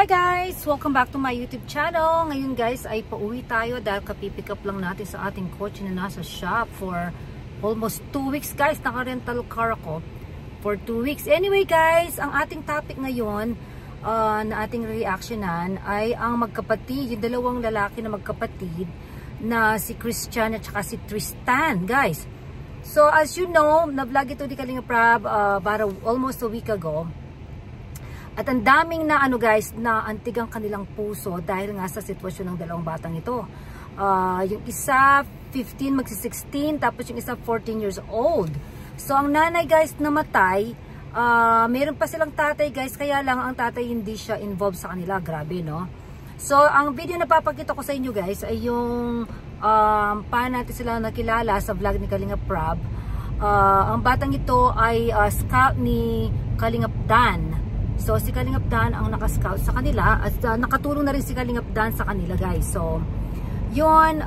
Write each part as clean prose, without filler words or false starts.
guys! Welcome back to my YouTube channel. Ngayon guys ay pauwi tayo dahil kapipick up lang natin sa ating coach na nasa shop for almost 2 weeks guys. Naka-rental car ako for 2 weeks. Anyway guys, ang ating topic ngayon na ating reactionan ay ang magkapatid, yung dalawang lalaki na magkapatid na si Christian at saka si Tristan guys. So as you know, na-vlog ito di Kalinga Prab para almost a week ago. At ang daming na guys, na antig ang kanilang puso dahil nga sa sitwasyon ng dalawang batang ito. Yung isa 15 magsi-16, tapos yung isa 14 years old. So ang nanay guys namatay, meron pa silang tatay guys, kaya lang ang tatay hindi siya involved sa kanila. Grabe no. So ang video na papakita ko sa inyo guys ay yung paano natin sila nakilala sa vlog ni Kalinga Prab. Ang batang ito ay scout ni Kalingap Dan. So si Kalingap Dan ang naka-scout sa kanila at nakatulong na rin si Kalingap Dan sa kanila guys. So yun,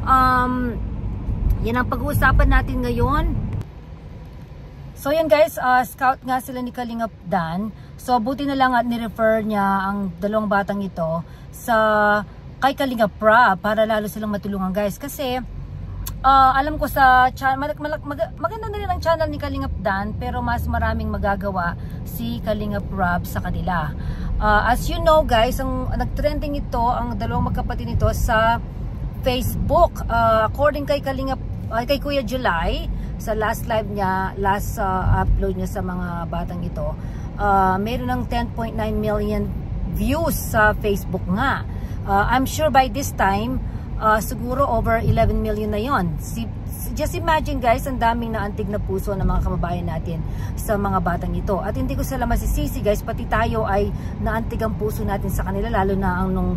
yan ang pag-uusapan natin ngayon. So yan guys, scout nga sila ni Kalingap Dan. So buti na lang at ni-refer niya ang dalawang batang ito sa kay Kalinga Prab para lalo silang matulungan guys. Kasi alam ko sa channel, maganda na rin ang channel ni Kalingap Dan, pero mas maraming magagawa si Kalinga Prab sa kanila. As you know guys, ang nagtrending ito, ang dalawang magkapatid nito sa Facebook. According kay kay Kuya July, sa last live niya, last upload niya sa mga batang ito, meron ng 10.9 million views sa Facebook nga. I'm sure by this time siguro over 11 million na yon. Just imagine guys, ang daming naantig na puso ng mga kababayan natin sa mga batang ito. At hindi ko sila masisisi guys, pati tayo ay naantig ang puso natin sa kanila, lalo na ang nung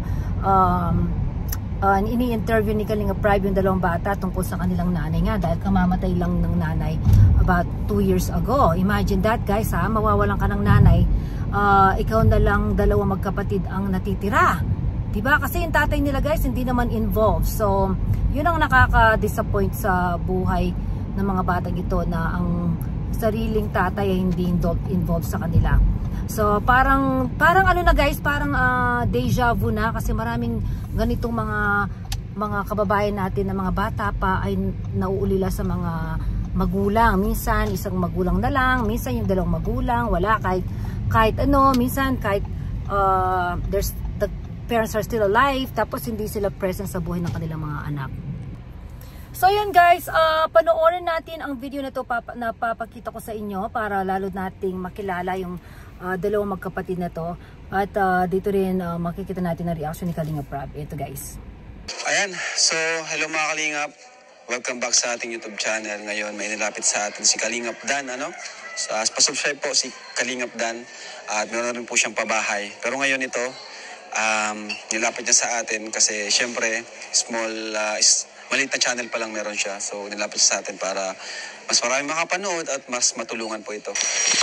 ini-interview ni Kalinga Prab yung dalawang bata tungkol sa kanilang nanay nga, dahil kamamatay lang ng nanay about 2 years ago. Imagine that guys ha, mawawalan ka ng nanay, ikaw na lang dalawang magkapatid ang natitira. Diba? Kasi yung tatay nila guys hindi naman involved. So yun ang nakaka-disappoint sa buhay ng mga batang ito, na ang sariling tatay ay hindi involved sa kanila. So parang ano na guys, parang deja vu na, kasi maraming ganitong mga kababayan natin na mga bata pa ay nauulila sa mga magulang. Minsan isang magulang na lang, minsan yung dalawang magulang, wala kahit ano, minsan kahit there's the parents are still alive, tapos hindi sila present sa buhay ng kanilang mga anak. So yun guys, panoorin natin ang video na to na papakita ko sa inyo para lalo nating makilala yung dalawang magkapatid na to. At dito rin makikita natin ang reaction ni Kalinga Prab. Ito guys. Ayan, so hello mga Kalingap. Welcome back sa ating YouTube channel. Ngayon may nilapit sa atin si Kalingap Dan. So, pasubscribe po si Kalingap Dan. At meron rin po siyang pabahay. Pero ngayon ito, nilapit niya sa atin kasi syempre maliit na channel pa lang meron siya. So nilapit siya sa atin para mas maraming makapanood at mas matulungan po ito.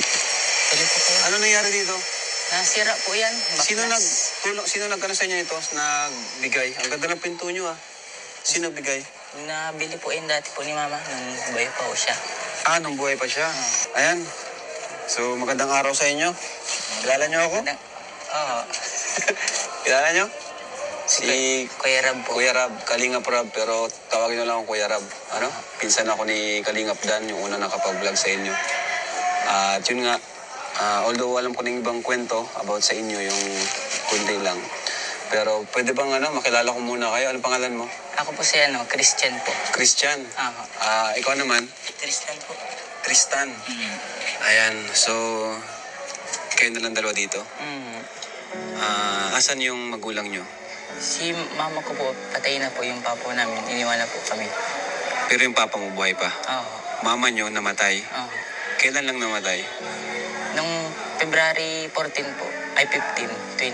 Ano nangyari dito? Nasira po yan. Sino nagkano sa inyo ito? Nagbigay? Ang ganda ng pinto nyo ah. Sino nagbigay? Nabili po yan dati po ni mama nung buhay pa po siya. Nung buhay pa siya? Ayan. So magandang araw sa inyo. Kilala nyo ako? Oo. Kilala nyo? Si Kuya Rab po. Kuya Rab, Kalinga Prab, pero tawagin nyo lang akong Kuya Rab. Pinsan ako ni Kalingap Dan, yung una nakapag-vlog sa inyo. At yun nga, although alam ko ng ibang kwento about sa inyo, yung kundi lang. Pero pwede bang makilala ko muna kayo? Anong pangalan mo? Ako po si Christian po. Christian? Ikaw naman? Tristan po. Tristan? Ayan, so kayo na lang dalawa dito? Asan yung magulang nyo? Si mama ko po, patay na po yung papa namin. Iniwan na po kami. Pero yung papa mo buhay pa? Oo. Mama nyo namatay? Oo. Kailan lang namatay? Nung February 14 po, ay 15,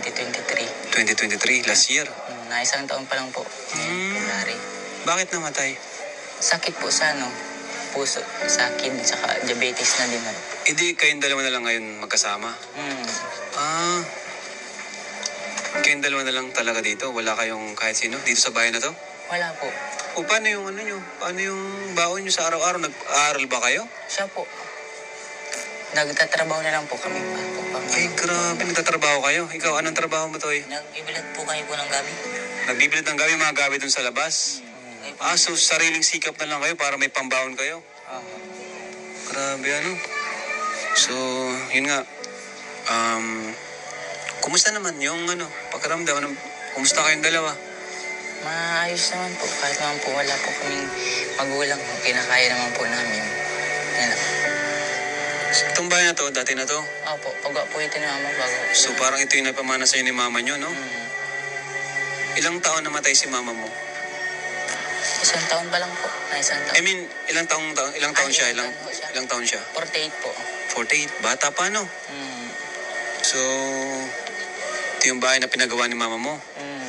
2023. 2023, last year? Na isang taon pa lang po. February. Bakit namatay? Sakit po sa puso, sakit, saka diabetes na din. Hindi kayong dalawa na lang ngayon magkasama? Kayong dalawa na lang talaga dito? Wala kayong kahit sino dito sa bahay na to? Wala po. O paano yung Paano yung baon nyo sa araw-araw? Nag-aaral ba kayo? Siya po. Nagtatrabaho na lang po kami pa. Ay, grabe, nagtatrabaho kayo. Ikaw, anong trabaho mo, Toy? Nagbibilad po kami po ng gabi. Nagbibilid ng gabi, mga gabi dun sa labas. So sariling sikap na lang kayo para may pambaon kayo. Grabe, ano? So, yun nga. Kumusta naman yung pakiramdam? Kumusta kayong dalawa? Maayos naman po. Kahit naman po wala po kaming magulang. Kinakaya naman po namin. Yan lang. Itong bahay na to, dati na to? Opo, pagwa po ito na mama bago. So parang ito yung napamana sa'yo ni mama nyo, no? Ilang taon namatay si mama mo? 1 taon pa lang po. Na 1 taon. I mean, ilang taon siya? Ilang taon siya? 48 po. 48. Bata pa, no? So, ito yung bahay na pinagawa ni mama mo.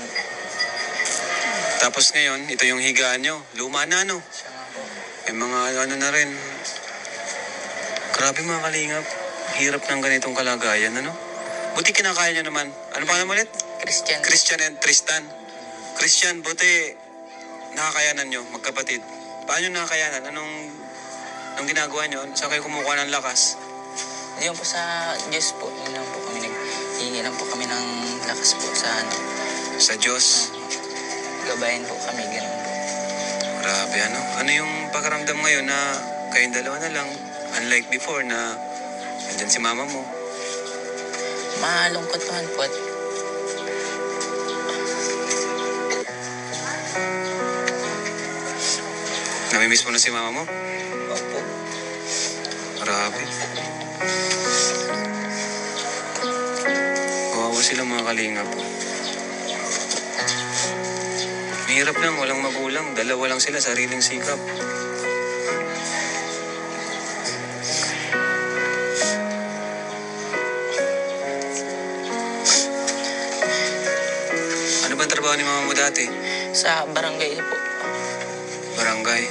Tapos ngayon, ito yung higaan nyo. Luma na, no? Siya nga po. May mga ano na rin. Grabe mga kalingap. Hirap ng ganitong kalagayan, ano? Buti kinakaya nyo naman. Ano pa naman ulit? Christian. Christian and Tristan. Christian, buti nakakayanan nyo, magkapatid. Paano nakakayanan? Anong ginagawa nyo? Saan kayo kumukuha ng lakas? Hindi po sa Diyos po. Yun lang po kami naghihingi lang po kami ng lakas po sa Sa Diyos. Gabayan po kami, ganun po. Grabe, ano? Ano yung pakiramdam ngayon na kayong dalawa na lang? Unlike before na nandyan si mama mo. Malungkot naman po at namimiss mo na si mama mo? opo. Grabe. Kawawa sila mga kalingap po. Mahirap lang, walang magulang. Dalawa lang sila, sariling sikap. Ano ba ang trabaho ni mama mo dati? Sa barangay po. Barangay.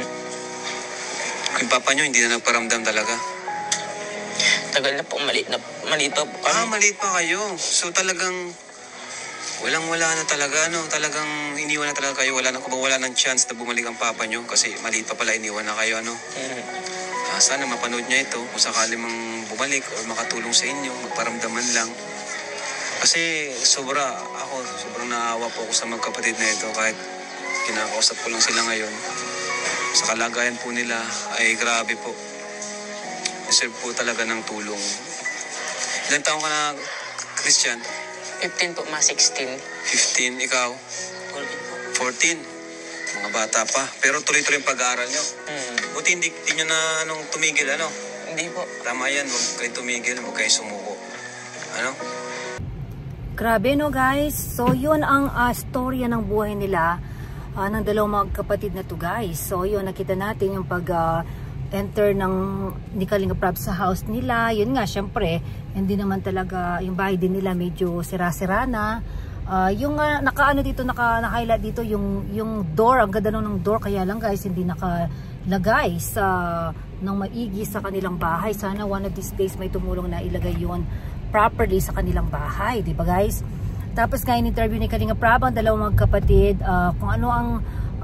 Yung papa nyo hindi na nagparamdam talaga? Tagal na po, maliit pa po kami. Maliit pa kayo. So talagang walang-wala na talaga, ano? Talagang iniwan na talaga kayo. Wala ng chance na bumalik ang papa nyo kasi maliit pa pala iniwan na kayo, ano? Sana mapanood niya ito kung sakali mang bumalik o makatulong sa inyo, magparamdaman lang. Kasi sobrang naawa po ako sa magkapatid na ito kahit kinakausap ko lang sila ngayon. Sa kalagayan po nila ay grabe po. Deserve po talaga ng tulong. Ilan taong ka na, Christian? 15 po, 16. 15, ikaw? 14 po. 14. Mga bata pa. Pero tuloy-tuloy yung pag-aaral nyo. Buti hindi nyo na tumigil, ano? Hindi po. Tama yan, huwag kayong tumigil, huwag kayong sumuko. Ano? Grabe, no guys. So yun ang storya ng buhay nila ng dalawang magkapatid na to, guys. So yun, nakita natin yung enter ni Kalinga Prab sa house nila. Yun nga, syempre hindi naman talaga, yung bahay din nila medyo sira-sira na. Yung naka-highlight dito yung door, ang ganda ng door, kaya lang guys hindi nakalagay ng maigi sa kanilang bahay. Sana one of these days may tumulong na ilagay yun properly sa kanilang bahay, di ba guys? Tapos nga in-interview ni Kalinga Prab ang dalawang magkapatid kung ano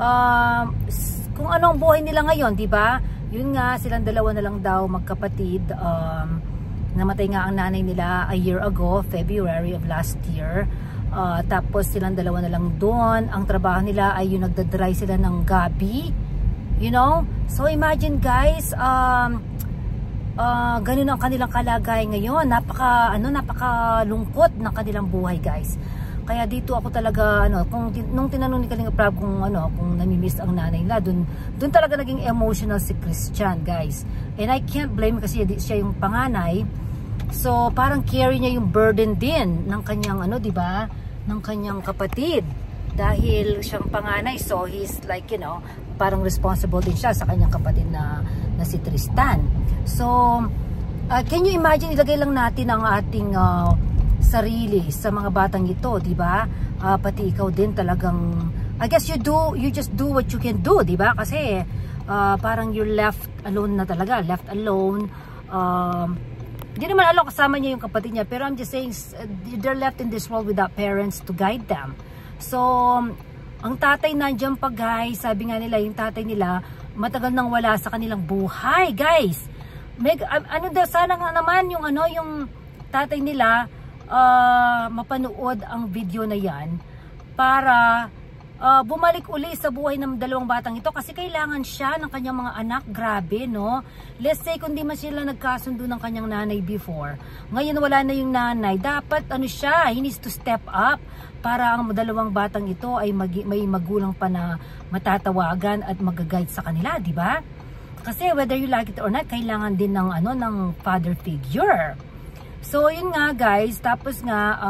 ang buhay nila ngayon, di ba? Yun nga, silang dalawa na lang daw magkapatid. Namatay nga ang nanay nila a year ago, February of last year. Tapos silang dalawa na lang doon. Ang trabaho nila ay yung nagdadry sila ng gabi. You know? So imagine guys, ganun ang kanilang kalagay ngayon. Napakalungkot ng kanilang buhay guys. Kaya dito ako talaga nung tinanong ni Kalinga Prab kung namimiss ang nanay nila, dun talaga naging emotional si Christian, guys. And I can't blame kasi siya yung panganay. So parang carry niya yung burden din ng kanyang di ba? Ng kanyang kapatid. Dahil siyang panganay, so he's like, parang responsible din siya sa kanyang kapatid na si Tristan. So can you imagine, ilagay lang natin ang ating sarili sa mga batang ito, di ba? Pati ikaw din talagang, I guess you just do what you can do, di ba? Kasi parang you're left alone na talaga, left alone. Hindi naman alone, kasama niya yung kapatid niya, pero I'm just saying they're left in this world without parents to guide them. So ang tatay nandiyan pa guys, sabi nga nila yung tatay nila matagal nang wala sa kanilang buhay guys. ano daw, sana nga naman yung ano, yung tatay nila mapanood ang video na yan para bumalik uli sa buhay ng dalawang batang ito, kasi kailangan siya ng kanyang mga anak. Grabe, no? Let's say kung di man sila nagkasundo ng kanyang nanay before, ngayon wala na yung nanay, dapat ano siya, he needs to step up para ang dalawang batang ito ay may magulang pa na matatawagan at mag-guide sa kanila, di ba? Kasi whether you like it or not, kailangan din ng ano, ng father figure. So yun nga guys, tapos nga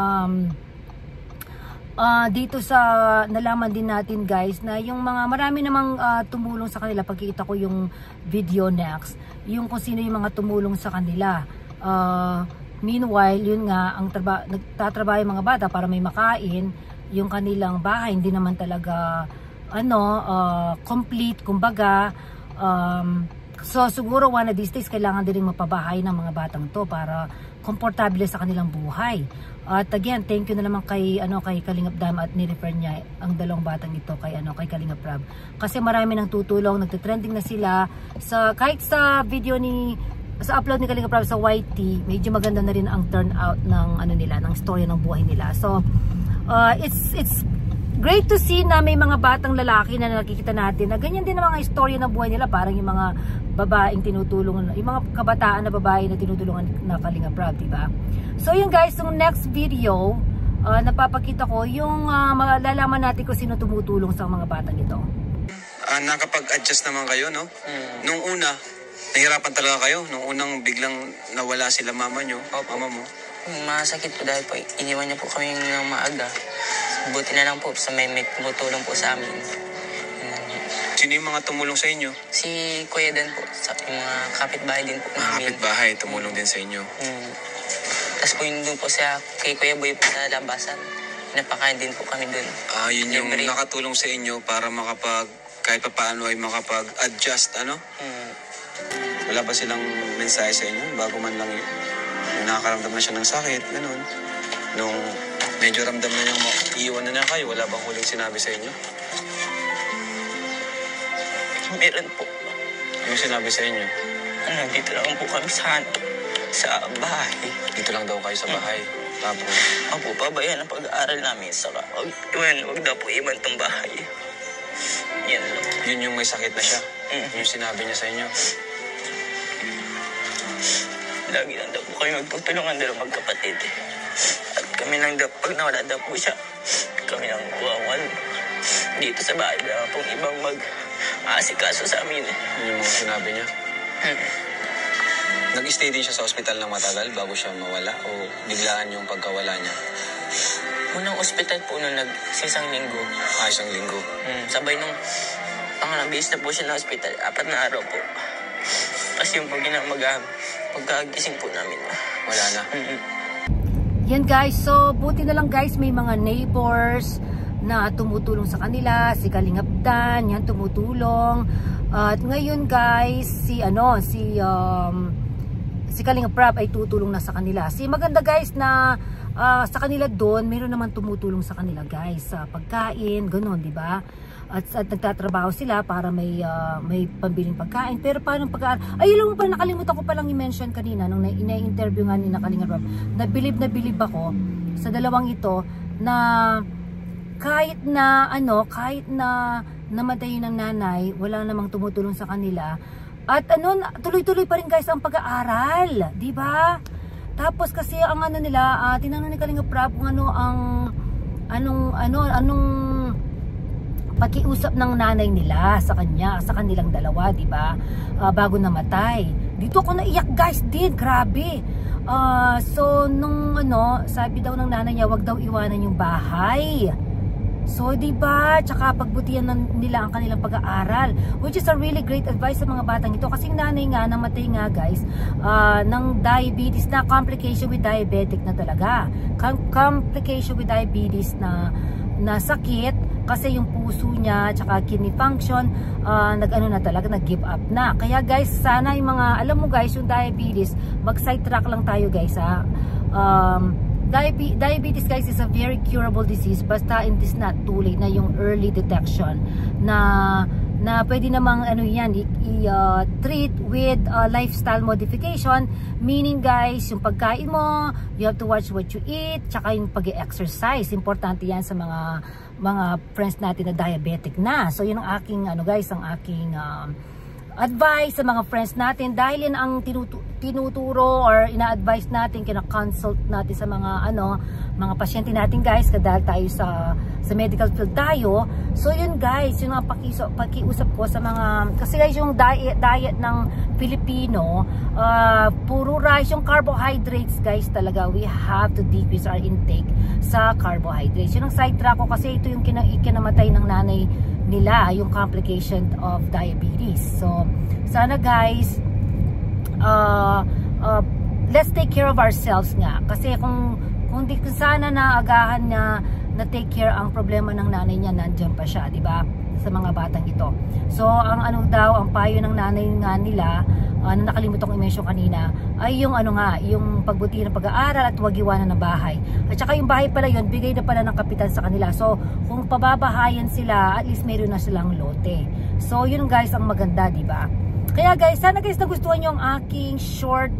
dito sa nalaman din natin guys na yung mga marami namang tumulong sa kanila. Pagkikita ko yung video next, yung kung sino yung mga tumulong sa kanila. Meanwhile, yun nga, nagtatrabaho yung mga bata para may makain. Yung kanilang bahay hindi naman talaga complete, kumbaga. So siguro one of these days kailangan din mapabahay ng mga batang to para komportable sa kanilang buhay. At again, thank you na naman kay Kalingap Dam at ni-refer niya ang dalawang batang ito kay Kalingap Rab. Kasi marami nang tutulong, nagte-trending na sila kahit sa video sa upload ni Kalingap Rab sa YT, medyo maganda na rin ang turnout ng ng story ng buhay nila. So it's great to see na may mga batang lalaki na nakikita natin na ganyan din ang mga istorya ng buhay nila, parang yung mga babaeng tinutulungan, yung mga kabataan na babae na tinutulungan na Kalingap Rab, diba? So yun guys, yung next video, napapakita ko yung malalaman natin kung sino tumutulong sa mga batang ito. Nakapag-adjust naman kayo, no? Nung una, nahirapan talaga kayo? Nung unang biglang nawala sila mama nyo, mama mo? Masakit po dahil po, iniwan niya po kami ng maaga. Buti na lang po sa may tumutulong po sa amin. Sino yung mga tumulong sa inyo? Si Kuya Dan po, sa mga kapitbahay din po namin. Kapitbahay, tumulong din sa inyo. Tapos po yun doon po kay Kuya Boy po sa labasan. Napakain din po kami doon. Yun yung nakatulong sa inyo para kahit pa paano ay makapag-adjust, Wala ba silang mensahe sa inyo bago man lang yung nakakaramdam na siya ng sakit, ganun? Nung medyo ramdam na niyang iiwan na kayo, wala bang huling sinabi sa inyo? Meron po. Yung sinabi sa inyo? Dito lang po kami sa bahay. Dito lang daw kayo sa bahay. Tapos? Opo, pabayaan ang pag-aaral namin. Saka, wag daw po iban tong bahay. Yan lang. Yun yung may sakit na siya? Yung sinabi niya sa inyo? Lagi lang daw po kayo magtutulungan daw magkapatid. At kami lang daw, pag nawala daw po siya, kami lang buwangan. Dito sa bahay daw pong ibang mag-aasikaso sa amin. Yung sinabi niya? Nag-stay din siya sa ospital ng matagal bago siya mawala o biglaan yung pagkawala niya? Unang ospital po nung isang linggo. Isang linggo? Sabay nung pangalang base na po siya na ospital, 4 na araw po. Tapos yung pagkagising po namin, wala na. Yan guys, so buti na lang guys, may mga neighbors na tumutulong sa kanila, si Kalingap Dan, yan tumutulong. At ngayon guys, si Kalingap Rab ay tutulong na sa kanila. Maganda guys na sa kanila doon, mayroon naman tumutulong sa kanila guys, sa pagkain, ganoon, di ba? At nagtatrabaho sila para may pambiling pagkain. Pero paano pag-aaral? Ay, alam mo pa, nakalimutan ko palang i-mention kanina nung ina-interview nga ni Kalingap Rab. Na bilib ako sa dalawang ito na kahit na namatay ng nanay, wala namang tumutulong sa kanila. At tuloy-tuloy pa rin guys ang pag-aaral, di ba? Tapos kasi ang nila, tinanong ni Kalingap Rab kung anong pakiusap ng nanay nila sa kanilang dalawa, di ba? Bago namatay. Dito ako naiyak guys, grabe. So nung sabi daw ng nanay niya, wag daw iwanan yung bahay. So, diba? Tsaka pagbutihan nila ang kanilang pag-aaral. Which is a really great advice sa mga batang ito. Kasi nanay nga, namatay nga guys, ng diabetes na complication with diabetic na talaga. Complication with diabetes na sakit. Kasi yung puso niya, tsaka kidney function, nag-give up na. Kaya guys, sana yung mga, alam mo guys, yung diabetes, mag-sidetrack lang tayo guys ha. Diabetes guys is a very curable disease basta it is not too late na yung early detection na na pwede namang ano yan treat with lifestyle modification, meaning guys, yung pagkain mo, you have to watch what you eat, tsaka yung pag-exercise, importante yan sa mga friends natin na diabetic na. So yun ang aking guys, ang aking advice sa mga friends natin, dahil yan ang tinuturo or ina-advise natin, kina-consult natin sa mga pasyente natin guys, dahil tayo sa medical field tayo. So yun guys, yun ang pakiusap ko sa mga, kasi guys yung diet ng Pilipino, puro rice, yung carbohydrates guys, talaga we have to decrease our intake sa carbohydrates. Yun ang side track ko, kasi ito yung kinamatay ng nanay nila, yung complication of diabetes. So sana guys, let's take care of ourselves nga, kasi kung sana naagahan na take care ang problema ng nanay niya, nandiyan pa siya, di ba, sa mga batang ito. So ang ang payo ng nanay nga nila, na nakalimutan kong i-mention kanina, ay yung yung pagbuti ng pag-aaral at huwag iwanan ng bahay. At saka yung bahay pala yun, bigay na pala ng kapitan sa kanila. So kung pababahayan sila, at least mayroon na silang lote. So yun guys ang maganda, di ba? Kaya guys, sana guys nagustuhan nyo ang aking short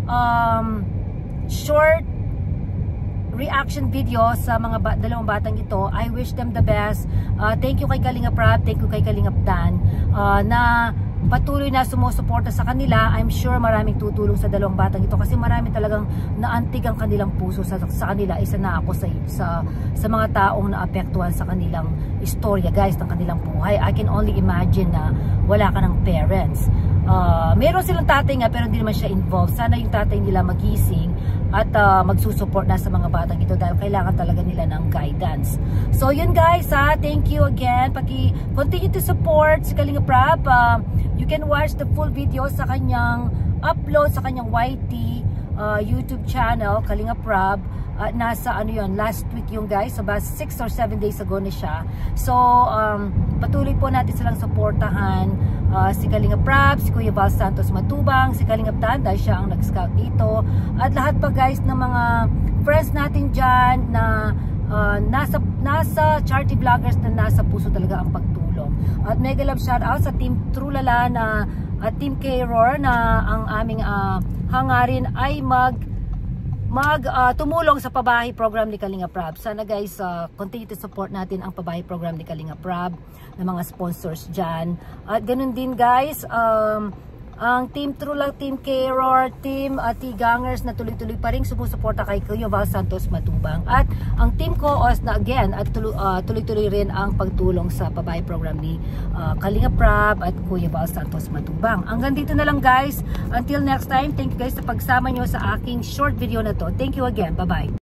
reaction video sa mga dalawang batang ito. I wish them the best. Thank you kay Kalingap Rab, thank you kay Kalingap Dan, na patuloy na sumusuporta sa kanila. I'm sure maraming tutulong sa dalawang batang ito, kasi marami talagang naantig ang kanilang puso sa kanila. Isa na ako sa mga taong naapektuhan sa kanilang istorya guys, ng kanilang buhay. I can only imagine na wala ka ng parents. Meron silang tatay nga, pero hindi naman siya involved. Sana yung tatay nila magising at magsusupport na sa mga batang ito, dahil kailangan talaga nila ng guidance. So yun guys, thank you again. Continue to support si Kalingap Rab. You can watch the full video sa kanyang upload sa kanyang YT YouTube channel, Kalingap Rab. Nasa last week yung guys, about 6 or 7 days ago na siya. So patuloy po natin silang supportahan, si Kalingap Rab, si Kuya Val Santos Matubang, si Kalingap Dan, dahil siya ang nag-scout dito, at lahat pa guys ng mga friends natin dyan na nasa charity vloggers na nasa puso talaga ang pagtulong. At mega love shout out sa Team Trulala at Team K-Roar, na ang aming hangarin ay tumulong sa pabahay program ni Kalingap Rab. Sana guys, continue to support natin ang pabahay program ni Kalingap Rab, ng mga sponsors dyan. At ganun din guys, ang Team Trula, Team K-Roar, Team T-Gangers na tuloy-tuloy pa rin sumusuporta kay Kuya Val Santos Matubang. At ang Team Koos na again, at tuloy-tuloy rin ang pagtulong sa pabahay program ni Kalingap Rab at Kuya Val Santos Matubang. Hanggang dito na lang guys. Until next time, thank you guys sa pagsama nyo sa aking short video na to. Thank you again. Bye-bye.